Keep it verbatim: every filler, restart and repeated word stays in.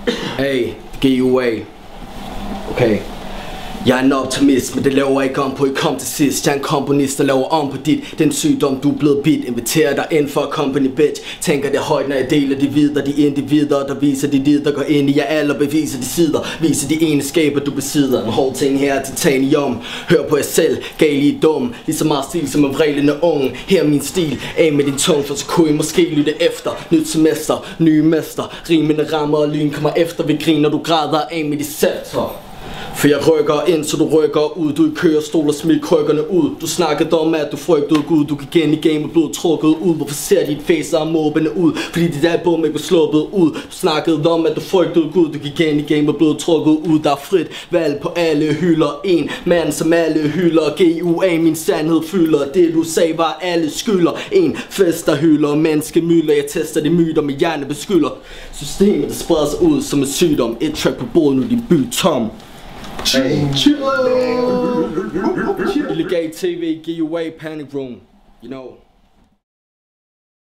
Hey, G U A. Okay. Jeg er en optimist, men det laver ikke om på, I kom til sidst. Jeg er en komponist, der laver om på dit. Den sygdom, du er blevet bit. Inviterer dig ind for company, bitch. Tænker det højt, når jeg deler de videre. De individer, der viser de lid, der går ind i jer alle og beviser de sider. Viser de egenskaber, du besidder. En hård ting her er titanium. Hør på jer selv, gal I dum. Lige så meget stil som en vrælende unge. Her er min stil, af med din tung, for så kunne I måske lytte efter. Nyt semester, nye mester. Rimene rammer og lyn kommer efter. Vi griner, du græder af med de scepter. For jeg rykker ind, så du rykker ud. Du i kørestol og smid krykkerne ud. Du snakkede om, at du frygtede Gud. Du gik ind i game og blev trukket ud. Hvorfor ser dit face og måbende ud? Fordi dit album ikke blev sluppet ud. Du snakkede om, at du frygtede Gud. Du gik ind i game og blev trukket ud. Der er frit valg på alle hylder. En mand som alle hylder. G U A, min sandhed fylder. Det du sagde var alle skylder. En fest der hylder. Menneskemylder. Jeg tester de myter med hjernebeskylder. Systemet der spreder sig ud som en sygdom. Et track på bordet, nu din by tom. Hey. Illegal T V, G U A, Panic Room, you know.